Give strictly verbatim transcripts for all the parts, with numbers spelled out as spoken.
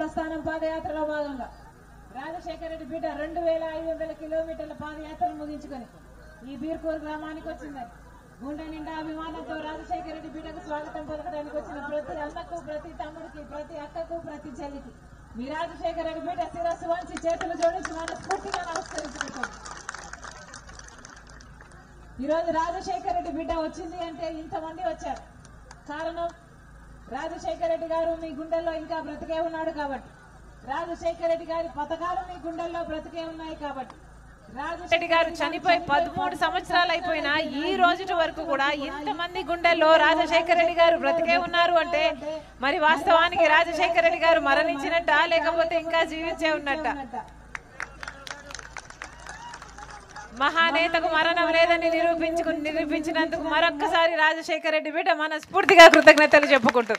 ప్రస్థానం పాదయాత్రలో భాగంగా రాజశేఖర రెడ్డి బిడ్డ రెండు వేల ఐదు వందల కిలోమీటర్ల పాదయాత్రను ముగించుకొని ఈ బీర్కూరు గ్రామానికి వచ్చిందని గుండె నిండా అభిమానంతో రాజశేఖర రెడ్డి బిడ్డకు స్వాగతం పలకడానికి వచ్చిన ప్రతి అన్నకు, ప్రతి తమ్ముడికి, ప్రతి అక్కకు, ప్రతి చెల్లికి మీ రాజశేఖర రెడ్డి బిడ్డ శిరస్సు వంచి చేతులు జోడించి మనస్ఫూర్తిగా నమస్కరించుకుంటాం. ఈరోజు రాజశేఖర రెడ్డి బిడ్డ వచ్చింది అంటే ఇంతమంది వచ్చారు. కారణం రాజశేఖర రెడ్డి గారు మీ గుండెల్లో ఇంకా బ్రతికే ఉన్నాడు కాబట్టి, రాజశేఖర రెడ్డి గారి పథకాలు మీ గుండెల్లో బ్రతికే ఉన్నాయి కాబట్టి. రెడ్డి గారు చనిపోయి పదమూడు సంవత్సరాలు అయిపోయినా ఈ రోజు వరకు కూడా ఇంతమంది గుండెల్లో రాజశేఖర రెడ్డి గారు బ్రతికే ఉన్నారు అంటే మరి వాస్తవానికి రాజశేఖర రెడ్డి గారు మరణించినట్ట లేకపోతే ఇంకా జీవించే ఉన్నట్ట. మహానేతకు మరణం లేదని నిరూపించుకు నిరూపించినందుకు మరొక్కసారి రాజశేఖర రెడ్డి బిడ్డ మనస్ఫూర్తిగా కృతజ్ఞతలు చెప్పుకుంటుంది.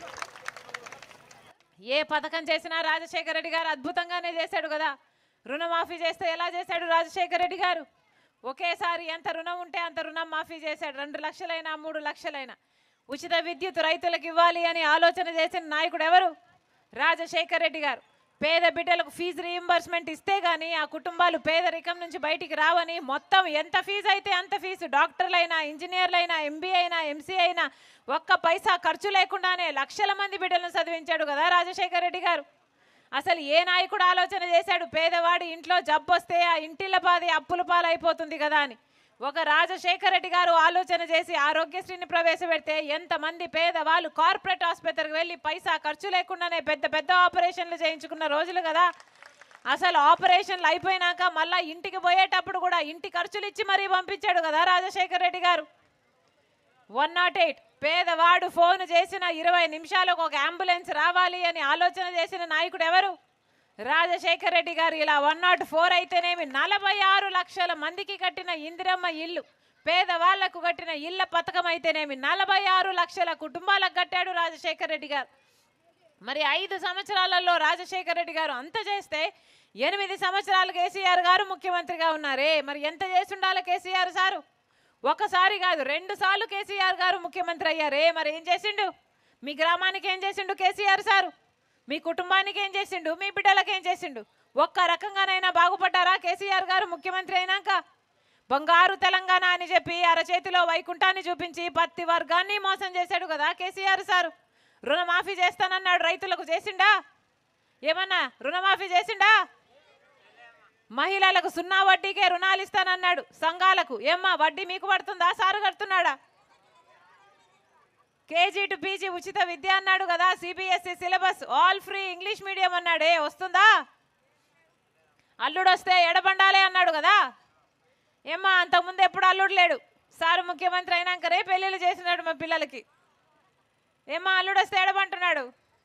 ఏ పథకం చేసినా రాజశేఖర రెడ్డి గారు అద్భుతంగానే చేశాడు కదా. రుణమాఫీ చేస్తే ఎలా చేశాడు రాజశేఖర రెడ్డి గారు? ఒకేసారి ఎంత రుణం ఉంటే అంత రుణం మాఫీ చేశాడు. రెండు లక్షలైనా మూడు లక్షలైనా ఉచిత విద్యుత్ రైతులకు ఇవ్వాలి అని ఆలోచన చేసిన నాయకుడు ఎవరు? రాజశేఖర రెడ్డి గారు. పేద బిడ్డలకు ఫీజు రీయింబర్స్మెంట్ ఇస్తే గానీ ఆ కుటుంబాలు పేదరికం నుంచి బయటికి రావని మొత్తం ఎంత ఫీజు అయితే అంత ఫీజు, డాక్టర్లైనా, ఇంజనీర్లైనా, ఎంబీఏ అయినా, ఎంసీ అయినా ఒక్క పైసా ఖర్చు లేకుండానే లక్షల మంది బిడ్డలను చదివించాడు కదా రాజశేఖర రెడ్డి గారు. అసలు ఏ నాయకుడు ఆలోచన చేశాడు పేదవాడి ఇంట్లో జబ్బు వస్తే ఆ ఇంటిల పాది అప్పుల పాలైపోతుంది కదా అని? ఒక రాజశేఖర రెడ్డి గారు ఆలోచన చేసి ఆరోగ్యశ్రీని ప్రవేశపెడితే ఎంతమంది పేదవాళ్ళు కార్పొరేట్ ఆసుపత్రికి వెళ్ళి పైసా ఖర్చు లేకుండానే పెద్ద పెద్ద ఆపరేషన్లు చేయించుకున్న రోజులు కదా. అసలు ఆపరేషన్లు అయిపోయినాక మళ్ళీ ఇంటికి పోయేటప్పుడు కూడా ఇంటి ఖర్చులు ఇచ్చి మరీ పంపించాడు కదా Rajasekhara Reddy garu. One nought eight పేదవాడు ఫోన్ చేసిన ఇరవై నిమిషాలకు ఒక అంబులెన్స్ రావాలి అని ఆలోచన చేసిన నాయకుడు ఎవరు? రాజశేఖర రెడ్డి గారు. ఇలా వన్ నాట్ ఫోర్ అయితేనేమి నలభై ఆరు లక్షల మందికి కట్టిన ఇందిరమ్మ ఇల్లు, పేదవాళ్లకు కట్టిన ఇళ్ల పథకం అయితేనేమి నలభై ఆరు లక్షల కుటుంబాలకు కట్టాడు రాజశేఖర రెడ్డి గారు. మరి ఐదు సంవత్సరాలలో రాజశేఖర రెడ్డి గారు అంత చేస్తే ఎనిమిది సంవత్సరాలు కేసీఆర్ గారు ముఖ్యమంత్రిగా ఉన్నారే. మరి ఎంత చేసి ఉండాలి కేసీఆర్ సారు? ఒకసారి కాదు రెండు సార్లు కేసీఆర్ గారు ముఖ్యమంత్రి అయ్యారే. మరి ఏం చేసిండు? మీ గ్రామానికి ఏం చేసిండు కేసీఆర్ సారు? మీ కుటుంబానికి ఏం చేసిండు? మీ బిడ్డలకు ఏం చేసిండు? ఒక్క రకంగానైనా బాగుపడ్డారా కేసీఆర్ గారు ముఖ్యమంత్రి అయినాక? బంగారు తెలంగాణ అని చెప్పి అరచేతిలో వైకుంఠాన్ని చూపించి ప్రతి వర్గాన్ని మోసం చేశాడు కదా కేసీఆర్ సారు. రుణమాఫీ చేస్తానన్నాడు, రైతులకు చేసిండా? ఏమన్నా రుణమాఫీ చేసిండా? మహిళలకు సున్నా వడ్డీకే రుణాలు ఇస్తానన్నాడు, సంఘాలకు ఏమ్మా వడ్డీ మీకు పడుతుందా సారు కడుతున్నాడా? కేజీ టు పీజీ ఉచిత విద్య అన్నాడు కదా, CBSE syllabus all free English medium అన్నాడే, వస్తుందా? అల్లుడు వస్తే ఎడబండాలే అన్నాడు కదా. ఏమ్మా అంతకుముందు ఎప్పుడు అల్లుడు లేడు, సారు ముఖ్యమంత్రి అయినాక రే పెళ్ళిళ్ళు చేసినాడు మా పిల్లలకి. ఏమ్మా అల్లుడు వస్తే ఎడబంటున్నాడు,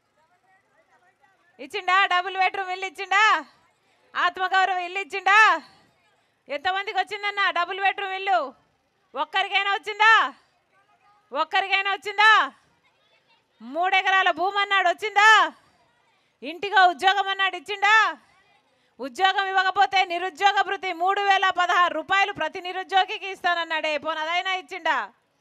ఇచ్చిండా? డబుల్ బెడ్రూమ్ ఇల్లు ఇచ్చిండా? ఆత్మగౌరవం ఇల్లు ఇచ్చిండా? ఎంతమందికి వచ్చిందన్నా డబుల్ బెడ్రూమ్ ఇల్లు? ఒక్కరికైనా వచ్చిందా? ఒక్కరికైనా వచ్చిందా? మూడెకరాల భూమి అన్నాడు, వచ్చిందా? ఇంటిగా ఉద్యోగం అన్నాడు, ఇచ్చిండా? ఉద్యోగం ఇవ్వకపోతే నిరుద్యోగ భృతి మూడు వేల పదహారు రూపాయలు ప్రతి నిరుద్యోగికి ఇస్తానన్నాడే, పోనీ అదైనా ఇచ్చిండా?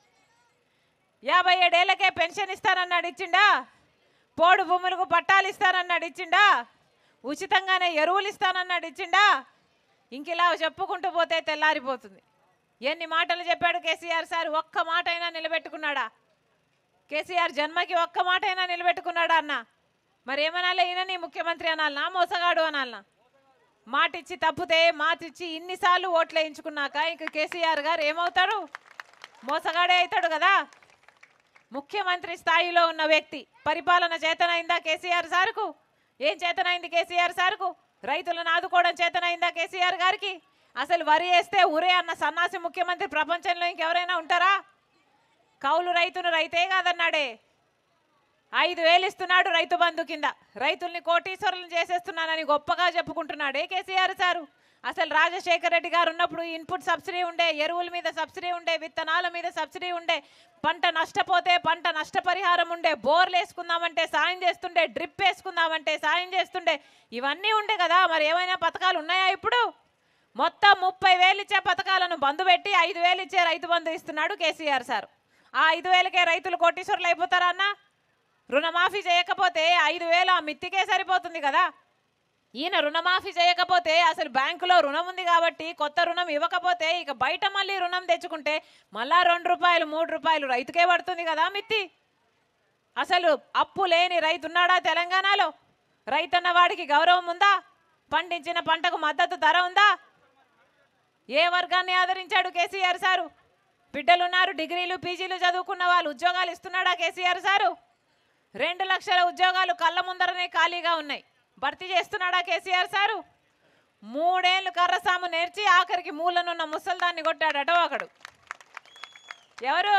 యాభై ఏడేళ్లకే పెన్షన్ ఇస్తానన్నాడు, ఇచ్చిండా? పోడు భూములకు పట్టాలు ఇస్తానన్నాడు, ఇచ్చిండా? ఉచితంగానే ఎరువులు ఇస్తానన్నాడు, ఇచ్చిండా? ఇంకిలా చెప్పుకుంటూ పోతే తెల్లారిపోతుంది. ఎన్ని మాటలు చెప్పాడు కేసీఆర్ సార్, ఒక్క మాట అయినా నిలబెట్టుకున్నాడా? కేసీఆర్ జన్మకి ఒక్క మాట అయినా నిలబెట్టుకున్నాడా అన్న? మరి ఏమనాలి? ఈయన నీ ముఖ్యమంత్రి అనాలనా, మోసగాడు అనాలనా? మాటిచ్చి తప్పితే మాటిచ్చి ఇన్నిసార్లు ఓట్లు వేయించుకున్నాక ఇంక కేసీఆర్ గారు ఏమవుతాడు? మోసగాడే అవుతాడు కదా. ముఖ్యమంత్రి స్థాయిలో ఉన్న వ్యక్తి పరిపాలన చేతనైందా కేసీఆర్ సార్కు? ఏం చేతనైంది కేసీఆర్ సార్కు? రైతులను ఆదుకోవడం చేతనైందా కేసీఆర్ గారికి? అసలు వరి వేస్తే ఉరే అన్న సన్నాసి ముఖ్యమంత్రి ప్రపంచంలో ఇంకెవరైనా ఉంటారా? కౌలు రైతును రైతే కాదన్నాడే, ఐదు వేలు ఇస్తున్నాడు రైతు బంధు కింద, రైతుల్ని కోటీశ్వరులను చేసేస్తున్నానని గొప్పగా చెప్పుకుంటున్నాడే కేసీఆర్ సారు. అసలు రాజశేఖర రెడ్డి గారు ఉన్నప్పుడు ఇన్పుట్ సబ్సిడీ ఉండే, ఎరువుల మీద సబ్సిడీ ఉండే, విత్తనాల మీద సబ్సిడీ ఉండే, పంట నష్టపోతే పంట నష్టపరిహారం ఉండే, బోర్లు వేసుకుందామంటే సాయం చేస్తుండే, డ్రిప్ వేసుకుందామంటే సాయం చేస్తుండే, ఇవన్నీ ఉండే కదా. మరి ఏమైనా పథకాలు ఉన్నాయా ఇప్పుడు? మొత్తం ముప్పై వేలు ఇచ్చే పథకాలను బంధు పెట్టి ఐదు వేలు ఇచ్చే రైతు బంధు ఇస్తున్నాడు కేసీఆర్ సార్. ఆ ఐదు వేలకే రైతులు కోటీశ్వరులు అయిపోతారా అన్న? రుణమాఫీ చేయకపోతే ఐదు వేలు ఆ మిత్తికే సరిపోతుంది కదా. ఈయన రుణమాఫీ చేయకపోతే అసలు బ్యాంకులో రుణం ఉంది కాబట్టి కొత్త రుణం ఇవ్వకపోతే ఇక బయట మళ్ళీ రుణం తెచ్చుకుంటే మళ్ళా రెండు రూపాయలు మూడు రూపాయలు రైతుకే పడుతుంది కదా మిత్తి. అసలు అప్పు లేని రైతు ఉన్నాడా తెలంగాణలో? రైతన్న వాడికి గౌరవం ఉందా? పండించిన పంటకు మద్దతు ధర ఉందా? ఏ వర్గాన్ని ఆదరించాడు కేసీఆర్ సారు? బిడ్డలున్నారు, డిగ్రీలు పీజీలు చదువుకున్న వాళ్ళు ఉద్యోగాలు ఇస్తున్నాడా కేసీఆర్ సారు? రెండు లక్షల ఉద్యోగాలు కళ్ళ ముందరనే ఖాళీగా ఉన్నాయి, భర్తీ చేస్తున్నాడా కేసీఆర్ సారు? మూడేళ్లు కర్రసాము నేర్చి ఆఖరికి మూలనున్న ముసల్దాన్ని కొట్టాడట ఒకడు. ఎవరు?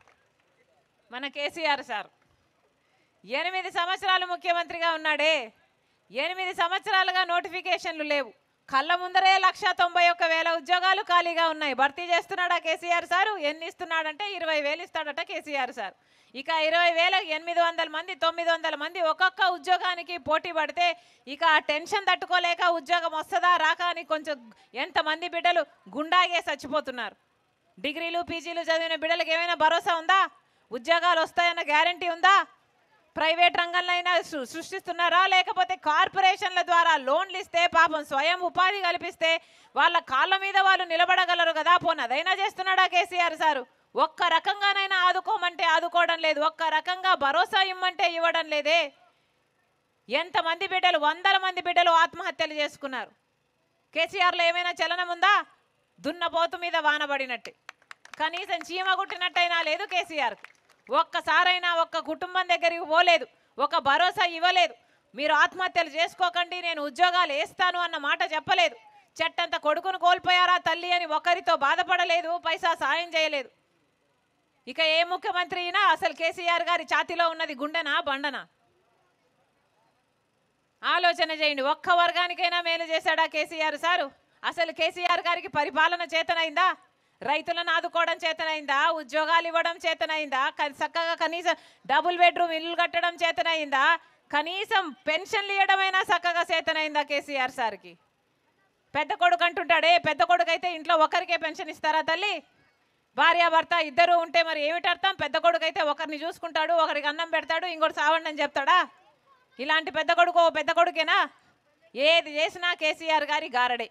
మన కేసీఆర్ సార్. ఎనిమిది సంవత్సరాలు ముఖ్యమంత్రిగా ఉన్నాడే, ఎనిమిది సంవత్సరాలుగా నోటిఫికేషన్లు లేవు, కళ్ళ ముందరే లక్ష తొంభై ఒక్క వేల ఉద్యోగాలు ఖాళీగా ఉన్నాయి, భర్తీ చేస్తున్నాడా కేసీఆర్ సారు? ఎన్ని ఇస్తున్నాడంటే ఇరవై వేలు ఇస్తాడట కేసీఆర్ సార్. ఇక ఇరవై వేలకు ఎనిమిది వందల మంది తొమ్మిది వందల మంది ఒక్కొక్క ఉద్యోగానికి పోటీ పడితే ఇక ఆ టెన్షన్ తట్టుకోలేక ఉద్యోగం వస్తుందా రాక అని కొంచెం ఎంతమంది బిడ్డలు గుండాగే చచ్చిపోతున్నారు. డిగ్రీలు పీజీలు చదివిన బిడ్డలకు ఏమైనా భరోసా ఉందా? ఉద్యోగాలు వస్తాయన్న గ్యారంటీ ఉందా? ప్రైవేట్ రంగంలో అయినా సృష్టిస్తున్నారా? లేకపోతే కార్పొరేషన్ల ద్వారా లోన్లు ఇస్తే పాపం స్వయం ఉపాధి కల్పిస్తే వాళ్ళ కాళ్ళ మీద వాళ్ళు నిలబడగలరు కదా. పోనీ అదైనా చేస్తున్నాడా కేసీఆర్ సారు? ఒక్క రకంగానైనా ఆదుకోమంటే ఆదుకోవడం లేదు, ఒక్క రకంగా భరోసా ఇమ్మంటే ఇవ్వడం లేదే. ఎంతమంది బిడ్డలు, వందల మంది బిడ్డలు ఆత్మహత్యలు చేసుకున్నారు. కేసీఆర్లో ఏమైనా చలనం ఉందా? దున్నపోతు మీద వానబడినట్టు, కనీసం చీమ కుట్టినట్టయినా లేదు కేసీఆర్కి. ఒక్కసారైనా ఒక్క కుటుంబం దగ్గరికి పోలేదు, ఒక భరోసా ఇవ్వలేదు. మీరు ఆత్మహత్యలు చేసుకోకండి, నేను ఉద్యోగాలు వేస్తాను అన్న మాట చెప్పలేదు. చెట్టంత కొడుకును కోల్పోయారా తల్లి అని ఒకరితో బాధపడలేదు, పైసా సాయం చేయలేదు. ఇక ఏ ముఖ్యమంత్రి అయినా అసలు కేసీఆర్ గారి ఛాతీలో ఉన్నది గుండెనా బండనా? ఆలోచన చేయండి. ఒక్క వర్గానికైనా మేలు చేశాడా కేసీఆర్ సారు? అసలు కేసీఆర్ గారికి పరిపాలన చేతనైందా? రైతులను ఆదుకోవడం చేతనైందా? ఉద్యోగాలు ఇవ్వడం చేతనైందా? చక్కగా కనీసం డబుల్ బెడ్రూమ్ ఇల్లు కట్టడం చేతనైందా? కనీసం పెన్షన్లు ఇవ్వడమైనా చక్కగా చేతనైందా కేసీఆర్ సార్కి? పెద్ద కొడుకు అంటుంటాడే, పెద్ద కొడుకు అయితే ఇంట్లో ఒకరికే పెన్షన్ ఇస్తారా తల్లి? భార్యాభర్త ఇద్దరు ఉంటే మరి ఏమిటి అర్థం? పెద్ద కొడుకు అయితే ఒకరిని చూసుకుంటాడు, ఒకరికి అన్నం పెడతాడు, ఇంకోటి సావండి అని చెప్తాడా? ఇలాంటి పెద్ద కొడుకు పెద్ద కొడుకేనా? ఏది చేసినా కేసీఆర్ గారి గారడే.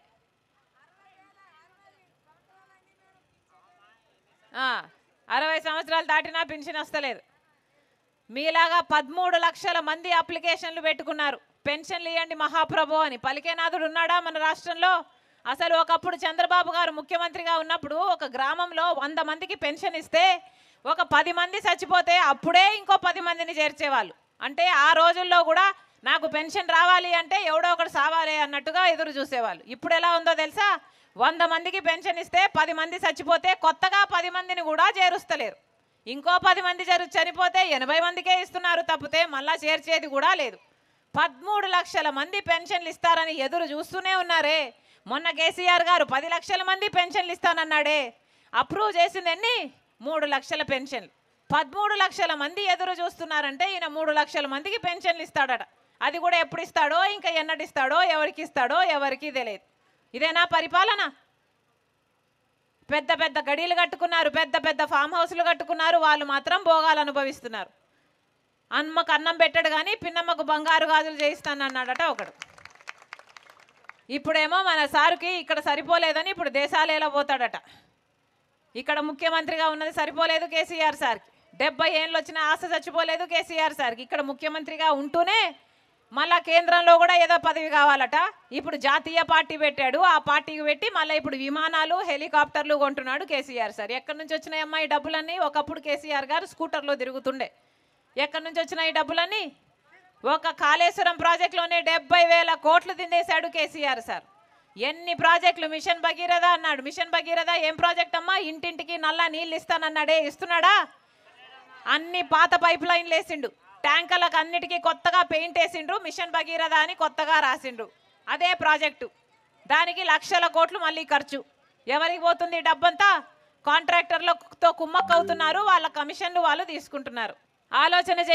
అరవై సంవత్సరాలు దాటినా పెన్షన్ వస్తలేదు. మీలాగా పదమూడు లక్షల మంది అప్లికేషన్లు పెట్టుకున్నారు, పెన్షన్లు ఇవ్వండి మహాప్రభు అని. పలికేనాథుడు ఉన్నాడా మన రాష్ట్రంలో? అసలు ఒకప్పుడు చంద్రబాబు గారు ముఖ్యమంత్రిగా ఉన్నప్పుడు ఒక గ్రామంలో వంద మందికి పెన్షన్ ఇస్తే ఒక పది మంది చచ్చిపోతే అప్పుడే ఇంకో పది మందిని చేర్చేవాళ్ళు. అంటే ఆ రోజుల్లో కూడా నాకు పెన్షన్ రావాలి అంటే ఎవడో ఒకటి సావాలి అన్నట్టుగా ఎదురు చూసేవాళ్ళు. ఇప్పుడు ఎలా ఉందో తెలుసా? వంద మందికి పెన్షన్ ఇస్తే పది మంది చచ్చిపోతే కొత్తగా పది మందిని కూడా చేరుస్తలేరు. ఇంకో పది మంది జరు చనిపోతే ఎనభై మందికే ఇస్తున్నారు తప్పితే మళ్ళా చేర్చేది కూడా లేదు. పదమూడు లక్షల మంది పెన్షన్లు ఇస్తారని ఎదురు చూస్తూనే ఉన్నారే. మొన్న కేసీఆర్ గారు పది లక్షల మంది పెన్షన్లు ఇస్తానన్నాడే, అప్రూవ్ చేసింది ఎన్ని? మూడు లక్షల పెన్షన్లు. పదమూడు లక్షల మంది ఎదురు చూస్తున్నారంటే ఈయన మూడు లక్షల మందికి పెన్షన్లు ఇస్తాడట. అది కూడా ఎప్పుడు ఇస్తాడో, ఇంకా ఎన్నటిస్తాడో, ఎవరికి ఇస్తాడో ఎవరికి తెలియదు. ఇదేనా పరిపాలన? పెద్ద పెద్ద గడీలు కట్టుకున్నారు, పెద్ద పెద్ద ఫామ్ హౌస్లు కట్టుకున్నారు, వాళ్ళు మాత్రం భోగాలు అనుభవిస్తున్నారు. అమ్మకు అన్నం పెట్టాడు కానీ పిన్నమ్మకు బంగారు గాజులు చేయిస్తానన్నాడట ఒకడు. ఇప్పుడేమో మన సారుకి ఇక్కడ సరిపోలేదని ఇప్పుడు దేశాలేలా పోతాడట. ఇక్కడ ముఖ్యమంత్రిగా ఉన్నది సరిపోలేదు కేసీఆర్ సార్కి. డెబ్బై ఏళ్ళు వచ్చిన ఆశ చచ్చిపోలేదు కేసీఆర్ సార్కి. ఇక్కడ ముఖ్యమంత్రిగా ఉంటూనే మళ్ళా కేంద్రంలో కూడా ఏదో పదవి కావాలట. ఇప్పుడు జాతీయ పార్టీ పెట్టాడు, ఆ పార్టీకి పెట్టి మళ్ళీ ఇప్పుడు విమానాలు హెలికాప్టర్లు కొంటున్నాడు కేసీఆర్ సార్. ఎక్కడి నుంచి వచ్చినాయమ్మా ఈ డబ్బులన్నీ? ఒకప్పుడు కేసీఆర్ గారు స్కూటర్లో తిరుగుతుండే. ఎక్కడి నుంచి వచ్చినాయి ఈ డబ్బులన్నీ? ఒక కాళేశ్వరం ప్రాజెక్టులోనే డెబ్బై వేల కోట్లు తినేశాడు కేసీఆర్ సార్. ఎన్ని ప్రాజెక్టులు? మిషన్ భగీరథ అన్నాడు. మిషన్ భగీరథ ఏం ప్రాజెక్ట్ అమ్మా? ఇంటింటికి నల్లా నీళ్ళు ఇస్తానన్నాడే, ఇస్తున్నాడా? అన్ని పాత పైప్ లైన్లు వేసిండు, ట్యాంకర్లకు అన్నిటికీ కొత్తగా పెయింట్ వేసిండ్రు, మిషన్ భగీరథ అని కొత్తగా రాసిండ్రు. అదే ప్రాజెక్టు, దానికి లక్షల కోట్లు మళ్ళీ ఖర్చు. ఎవరికి పోతుంది డబ్బంతా? కాంట్రాక్టర్లతో కుమ్మక్క అవుతున్నారు, వాళ్ళ కమిషన్లు వాళ్ళు తీసుకుంటున్నారు. ఆలోచన చేయండి.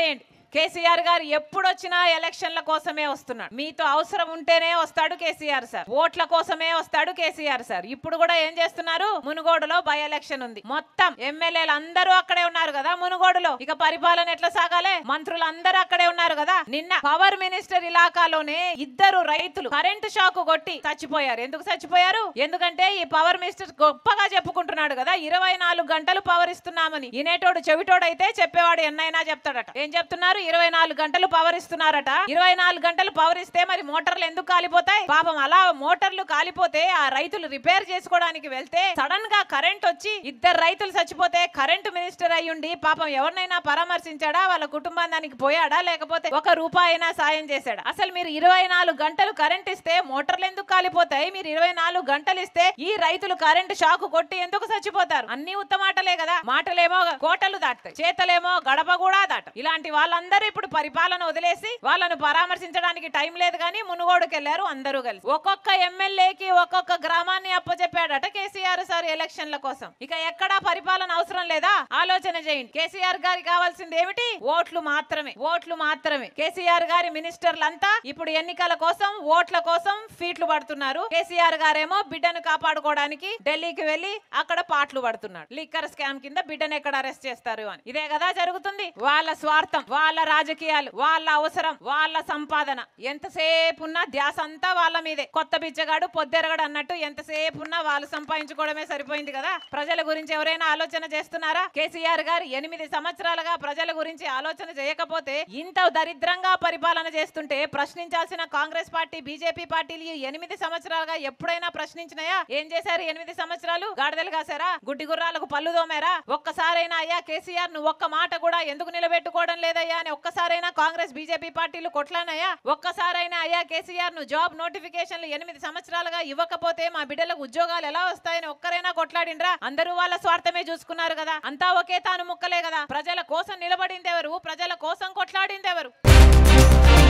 కేసీఆర్ గారు ఎప్పుడొచ్చినా ఎలక్షన్ల కోసమే వస్తున్నాడు. మీతో అవసరం ఉంటేనే వస్తాడు కేసీఆర్ సార్, ఓట్ల కోసమే వస్తాడు కేసీఆర్ సార్. ఇప్పుడు కూడా ఏం చేస్తున్నారు, మునుగోడులో బై ఎలక్షన్ ఉంది, మొత్తం ఎమ్మెల్యేలు అందరూ అక్కడే ఉన్నారు కదా మునుగోడులో. ఇక పరిపాలన ఎట్లా సాగాలే, మంత్రులు అందరూ అక్కడే ఉన్నారు కదా. నిన్న పవర్ మినిస్టర్ ఇలాకాలోనే ఇద్దరు రైతులు కరెంటు షాక్ కొట్టి చచ్చిపోయారు. ఎందుకు చచ్చిపోయారు, ఎందుకంటే ఈ పవర్ మినిస్టర్ గొప్పగా చెప్పుకుంటున్నాడు కదా, ఇరవై నాలుగు గంటలు పవర్ ఇస్తున్నామని. ఇనేటోడు చెవిటోడు అయితే చెప్పేవాడు ఎన్నైనా చెప్తాడట. ఏం చెప్తున్నారు, ఇరవై నాలుగు గంటలు పవర్ ఇస్తున్నారట. ఇరవై నాలుగు గంటలు పవర్ ఇస్తే మరి మోటార్లు ఎందుకు కాలిపోతాయి పాపం. అలా మోటార్లు కాలిపోతే ఆ రైతులు రిపేర్ చేసుకోవడానికి వెళ్తే సడన్ గా కరెంట్ వచ్చి ఇద్దరు రైతులు చచ్చిపోతే కరెంటు మినిస్టర్ అయ్యుండి పాపం ఎవరినైనా పరామర్శించాడా, వాళ్ళ కుటుంబానికి పోయాడా, లేకపోతే ఒక రూపాయి అయినా సాయం చేశాడా? అసలు మీరు ఇరవై నాలుగు గంటలు కరెంట్ ఇస్తే మోటార్లు ఎందుకు కాలిపోతాయి, మీరు ఇరవై నాలుగు గంటలు ఇస్తే ఈ రైతులు కరెంటు షాకు కొట్టి ఎందుకు చచ్చిపోతారు? అన్ని ఉత్తమాటలే కదా. మాటలేమో కోటలు దాటుతాయి, చేతలేమో గడప కూడా దాట. ఇలాంటి వాళ్ళందరూ ఇప్పుడు పరిపాలన వదిలేసి వాళ్ళను పరామర్శించడానికి టైం లేదు కానీ మునుగోడుకు వెళ్లారు అందరూ కలిసి. ఒక్కొక్క ఎమ్మెల్యేకి ఒక్కొక్క గ్రామాన్ని అప్పచెప్పాడట కేసీఆర్ సార్ ఎలక్షన్ల కోసం. ఇక ఎక్కడా పరిపాలన అవసరం లేదా, ఆలోచన చేయండి. కేసీఆర్ గారికి కావాల్సింది ఏమిటి, ఓట్లు మాత్రమే, ఓట్లు మాత్రమే. కేసీఆర్ గారి మినిస్టర్లంతా ఇప్పుడు ఎన్నికల కోసం ఓట్ల కోసం ఫీట్లు పడుతున్నారు. కేసీఆర్ గారేమో బిడ్డను కాపాడుకోవడానికి ఢిల్లీకి వెళ్లి అక్కడ పాటలు పడుతున్నాడు. లిక్కర్ స్కామ్ కింద బిడ్డను ఎక్కడ అరెస్ట్ చేస్తారు అని. ఇదే కదా జరుగుతుంది. వాళ్ళ స్వార్థం, వాళ్ళ రాజకీయాలు, వాళ్ళ అవసరం, వాళ్ళ సంపాదన, ఎంతసేపు ఉన్నా ధ్యాస అంతా వాళ్ళ మీదే. కొత్త బిచ్చగాడు పొద్దెరగడు అన్నట్టు ఎంతసేపు ఉన్నా వాళ్ళు సంపాదించుకోవడమే సరిపోయింది కదా. ప్రజల గురించి ఎవరైనా ఆలోచన చేస్తున్నారా? కేసీఆర్ గారు ఎనిమిది సంవత్సరాలుగా ప్రజల గురించి ఆలోచన చేయకపోతే ఇంత దరిద్రంగా పరిపాలన చేస్తుంటే ప్రశ్నించాల్సిన కాంగ్రెస్ పార్టీ, బీజేపీ పార్టీలు ఎనిమిది సంవత్సరాలుగా ఎప్పుడైనా ప్రశ్నించినాయా? ఏం చేశారు ఎనిమిది సంవత్సరాలు? గాడిదలు కాసారా, గుడ్డి గుర్రాలకు పళ్ళు దోమారా? ఒక్కసారైనా అయ్యా కేసీఆర్ నువ్వు ఒక్క మాట కూడా ఎందుకు నిలబెట్టుకోవడం లేదయ్యా అని ఒక్కసారైనా కాంగ్రెస్ బీజేపీ పార్టీలు కొట్లానయ్యా? ఒక్కసారైనా అయ్యా కేసీఆర్ నువ్వు జాబ్ నోటిఫికేషన్లు ఎనిమిది సంవత్సరాలుగా ఇవ్వకపోతే మా బిడ్డలకు ఉద్యోగాలు ఎలా వస్తాయని ఒక్కరైనా కొట్లాడిండ్రా? అందరూ వాళ్ళ స్వార్థమే చూసుకున్నారు కదా. అంతా ఒకే తాను ముక్కలే కదా. ప్రజల కోసం నిలబడింది ఎవరు, ప్రజల కోసం కొట్లాడింది ఎవరు?